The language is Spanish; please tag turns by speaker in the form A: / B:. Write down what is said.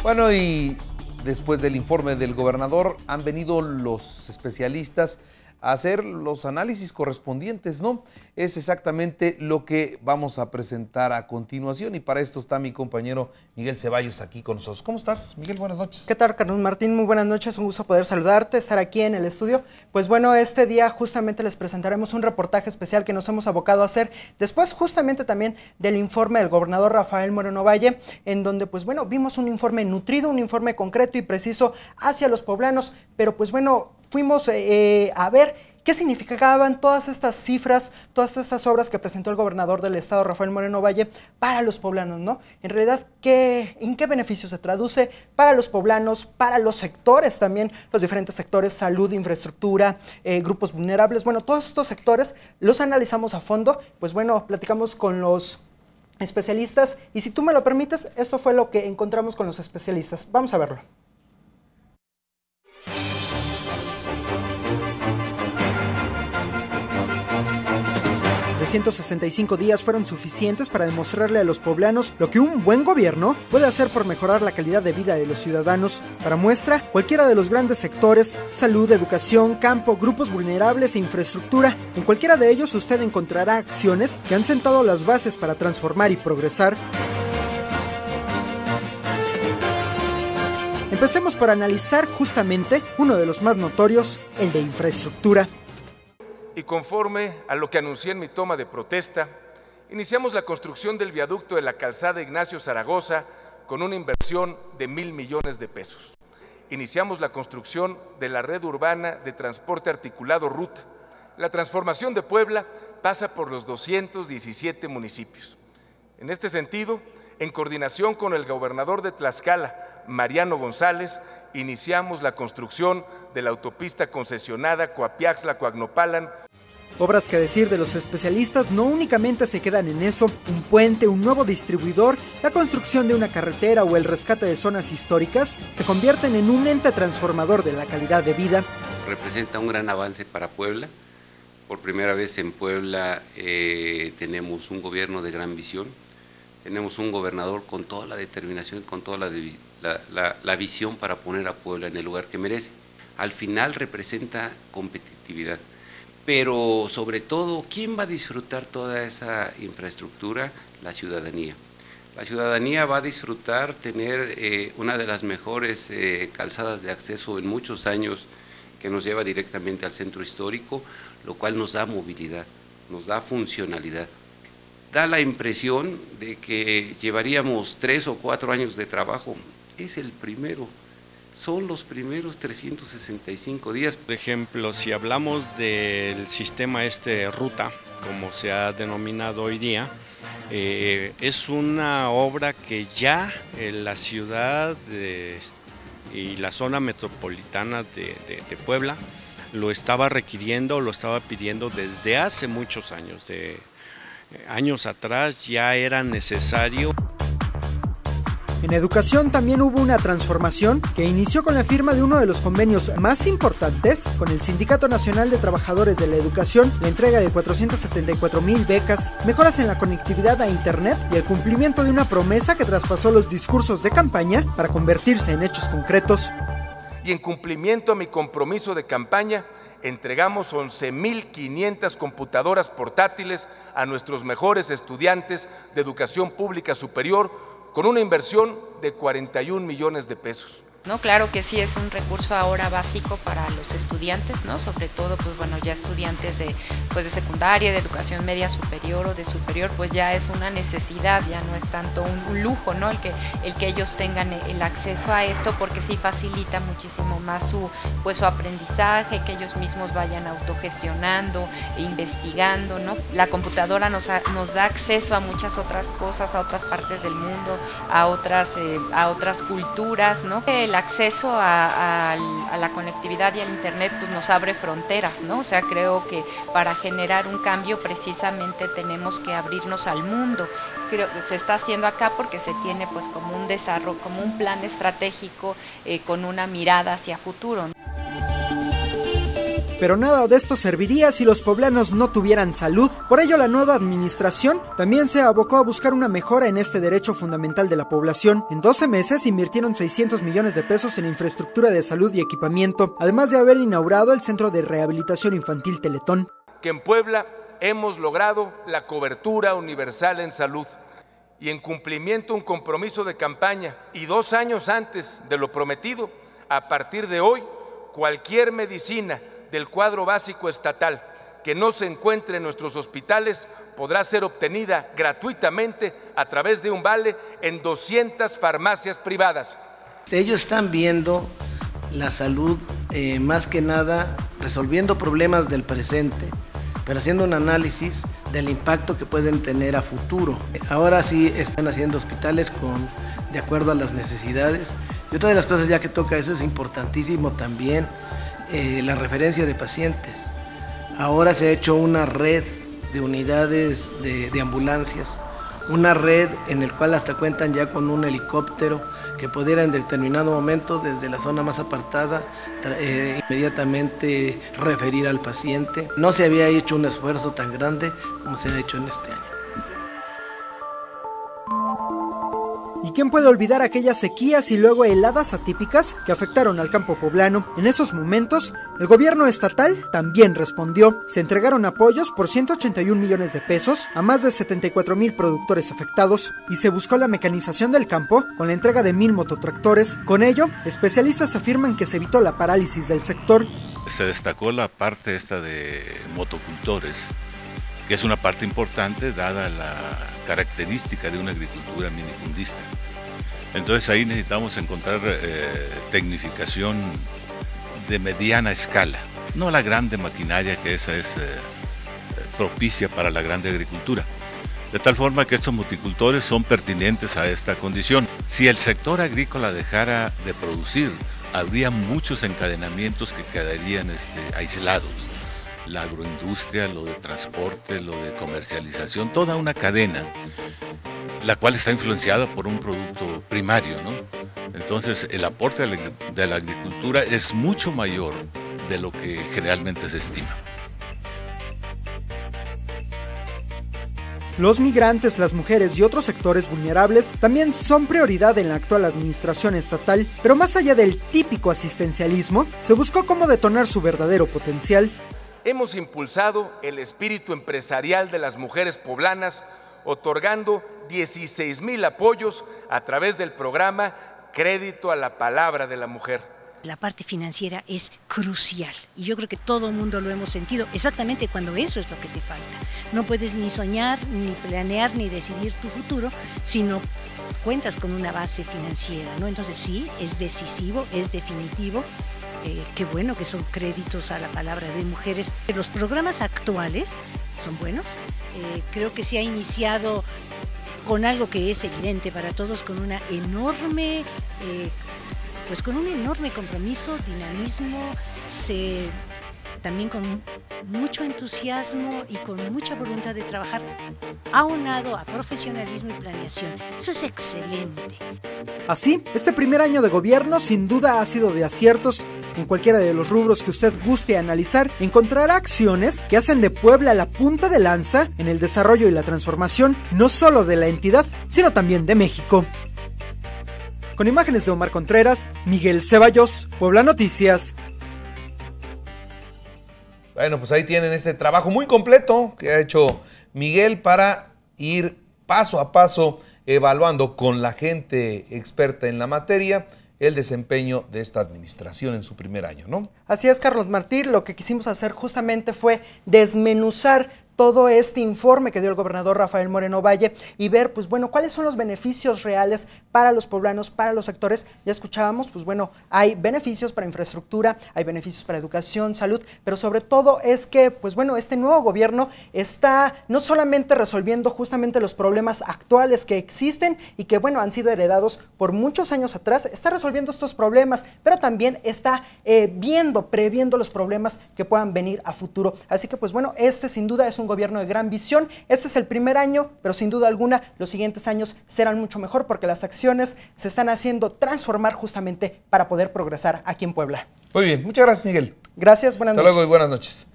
A: Bueno, y después del informe del gobernador han venido los especialistas a hacer los análisis correspondientes, ¿no? Es exactamente lo que vamos a presentar a continuación y para esto está mi compañero Miguel Ceballos aquí con nosotros. ¿Cómo estás, Miguel? Buenas noches.
B: ¿Qué tal, Carlos Martín? Muy buenas noches, un gusto poder saludarte, estar aquí en el estudio. Pues bueno, este día justamente les presentaremos un reportaje especial que nos hemos abocado a hacer después justamente también del informe del gobernador Rafael Moreno Valle, en donde pues bueno, vimos un informe nutrido, un informe concreto y preciso hacia los poblanos, pero pues bueno, fuimos a ver qué significaban todas estas cifras, todas estas obras que presentó el gobernador del estado, Rafael Moreno Valle, para los poblanos, ¿no? En realidad, ¿en qué beneficio se traduce para los poblanos, para los sectores también, los diferentes sectores, salud, infraestructura, grupos vulnerables? Bueno, todos estos sectores los analizamos a fondo, pues bueno, platicamos con los especialistas y si tú me lo permites, esto fue lo que encontramos con los especialistas. Vamos a verlo. 365 días fueron suficientes para demostrarle a los poblanos lo que un buen gobierno puede hacer por mejorar la calidad de vida de los ciudadanos. Para muestra, cualquiera de los grandes sectores, salud, educación, campo, grupos vulnerables e infraestructura, en cualquiera de ellos usted encontrará acciones que han sentado las bases para transformar y progresar. Empecemos por analizar justamente uno de los más notorios, el de infraestructura.
C: Y conforme a lo que anuncié en mi toma de protesta, iniciamos la construcción del viaducto de la calzada Ignacio Zaragoza con una inversión de 1,000 millones de pesos. Iniciamos la construcción de la red urbana de transporte articulado Ruta. La transformación de Puebla pasa por los 217 municipios. En este sentido, en coordinación con el gobernador de Tlaxcala, Mariano González, iniciamos la construcción de la autopista concesionada Coapiaxtla-Coagnopalan.
B: Obras que a decir de los especialistas no únicamente se quedan en eso, un puente, un nuevo distribuidor, la construcción de una carretera o el rescate de zonas históricas se convierten en un ente transformador de la calidad de vida.
D: Representa un gran avance para Puebla. Por primera vez en Puebla tenemos un gobierno de gran visión, tenemos un gobernador con toda la determinación, con toda la visión para poner a Puebla en el lugar que merece. Al final representa competitividad. Pero sobre todo, ¿quién va a disfrutar toda esa infraestructura? La ciudadanía. La ciudadanía va a disfrutar tener una de las mejores calzadas de acceso en muchos años que nos lleva directamente al centro histórico, lo cual nos da movilidad, nos da funcionalidad. Da la impresión de que llevaríamos 3 o 4 años de trabajo. Es el primero. Son los primeros 365 días.
E: Por ejemplo, si hablamos del sistema Ruta, como se ha denominado hoy día, es una obra que ya la ciudad y la zona metropolitana de Puebla lo estaba requiriendo, lo estaba pidiendo desde hace muchos años. De años atrás ya era necesario.
B: En educación también hubo una transformación que inició con la firma de uno de los convenios más importantes con el Sindicato Nacional de Trabajadores de la Educación, la entrega de 474,000 becas, mejoras en la conectividad a internet y el cumplimiento de una promesa que traspasó los discursos de campaña para convertirse en hechos concretos.
C: Y en cumplimiento a mi compromiso de campaña, entregamos 11,500 computadoras portátiles a nuestros mejores estudiantes de educación pública superior, con una inversión de 41 millones de pesos.
F: ¿No? Claro que sí es un recurso ahora básico para los estudiantes, ¿no? Sobre todo, pues bueno, ya estudiantes de secundaria, de educación media superior o de superior, pues ya es una necesidad, ya no es tanto un lujo, ¿no? El que ellos tengan el acceso a esto, porque sí facilita muchísimo más su aprendizaje, que ellos mismos vayan autogestionando, investigando, ¿no? La computadora nos da acceso a muchas otras cosas, a otras partes del mundo, a otras culturas, ¿no? El acceso a la conectividad y al internet pues nos abre fronteras, ¿no? O sea, creo que para generar un cambio precisamente tenemos que abrirnos al mundo. Creo que se está haciendo acá porque se tiene pues como un desarrollo, como un plan estratégico con una mirada hacia futuro, ¿no?
B: Pero nada de esto serviría si los poblanos no tuvieran salud. Por ello, la nueva administración también se abocó a buscar una mejora en este derecho fundamental de la población. En 12 meses invirtieron 600 millones de pesos en infraestructura de salud y equipamiento, además de haber inaugurado el Centro de Rehabilitación Infantil Teletón.
C: Que en Puebla hemos logrado la cobertura universal en salud y en cumplimiento un compromiso de campaña, y 2 años antes de lo prometido, a partir de hoy, cualquier medicina del cuadro básico estatal que no se encuentre en nuestros hospitales podrá ser obtenida gratuitamente a través de un vale en 200 farmacias privadas.
G: Ellos están viendo la salud más que nada resolviendo problemas del presente, pero haciendo un análisis del impacto que pueden tener a futuro. Ahora sí están haciendo hospitales de acuerdo a las necesidades. Y otra de las cosas ya que toca eso es importantísimo también, la referencia de pacientes. Ahora se ha hecho una red de unidades de ambulancias, una red en el cual hasta cuentan ya con un helicóptero que pudiera en determinado momento desde la zona más apartada inmediatamente referir al paciente. No se había hecho un esfuerzo tan grande como se ha hecho en este año.
B: ¿Y quién puede olvidar aquellas sequías y luego heladas atípicas que afectaron al campo poblano? En esos momentos, el gobierno estatal también respondió. Se entregaron apoyos por 181 millones de pesos a más de 74,000 productores afectados y se buscó la mecanización del campo con la entrega de 1,000 mototractores. Con ello, especialistas afirman que se evitó la parálisis del sector.
H: Se destacó la parte esta de motocultores, que es una parte importante dada la característica de una agricultura minifundista. Entonces ahí necesitamos encontrar tecnificación de mediana escala, no la grande maquinaria que esa es propicia para la grande agricultura. De tal forma que estos motocultores son pertinentes a esta condición. Si el sector agrícola dejara de producir, habría muchos encadenamientos que quedarían aislados. La agroindustria, lo de transporte, lo de comercialización, toda una cadena, la cual está influenciada por un producto primario, ¿no? Entonces el aporte de la agricultura es mucho mayor de lo que generalmente se estima.
B: Los migrantes, las mujeres y otros sectores vulnerables también son prioridad en la actual administración estatal, pero más allá del típico asistencialismo, se buscó cómo detonar su verdadero potencial.
C: Hemos impulsado el espíritu empresarial de las mujeres poblanas, otorgando 16,000 apoyos a través del programa Crédito a la Palabra de la Mujer.
I: La parte financiera es crucial y yo creo que todo el mundo lo hemos sentido exactamente cuando eso es lo que te falta. No puedes ni soñar, ni planear, ni decidir tu futuro si no cuentas con una base financiera, ¿no? Entonces sí, es decisivo, es definitivo. Qué bueno que son créditos a la palabra de mujeres. Los programas actuales son buenos. Creo que se ha iniciado con algo que es evidente para todos, con una enorme, con un enorme compromiso, dinamismo, también con mucho entusiasmo y con mucha voluntad de trabajar, aunado a profesionalismo y planeación. Eso es excelente.
B: Así, este primer año de gobierno sin duda ha sido de aciertos. En cualquiera de los rubros que usted guste analizar, encontrará acciones que hacen de Puebla la punta de lanza en el desarrollo y la transformación, no solo de la entidad, sino también de México. Con imágenes de Omar Contreras, Miguel Ceballos, Puebla Noticias.
A: Bueno, pues ahí tienen este trabajo muy completo que ha hecho Miguel para ir paso a paso evaluando con la gente experta en la materia el desempeño de esta administración en su primer año, ¿no?
B: Así es, Carlos Martín, lo que quisimos hacer justamente fue desmenuzar todo este informe que dio el gobernador Rafael Moreno Valle y ver, pues bueno, cuáles son los beneficios reales para los poblanos, para los sectores. Ya escuchábamos, pues bueno, hay beneficios para infraestructura, hay beneficios para educación, salud, pero sobre todo es que, pues bueno, este nuevo gobierno está no solamente resolviendo justamente los problemas actuales que existen y que, bueno, han sido heredados por muchos años atrás, está resolviendo estos problemas, pero también está previendo los problemas que puedan venir a futuro. Así que, pues bueno, este sin duda es un un gobierno de gran visión. Este es el primer año, pero sin duda alguna los siguientes años serán mucho mejor porque las acciones se están haciendo transformar justamente para poder progresar aquí en Puebla.
A: Muy bien, muchas gracias, Miguel.
B: Gracias, buenas noches.
A: Hasta luego y buenas noches.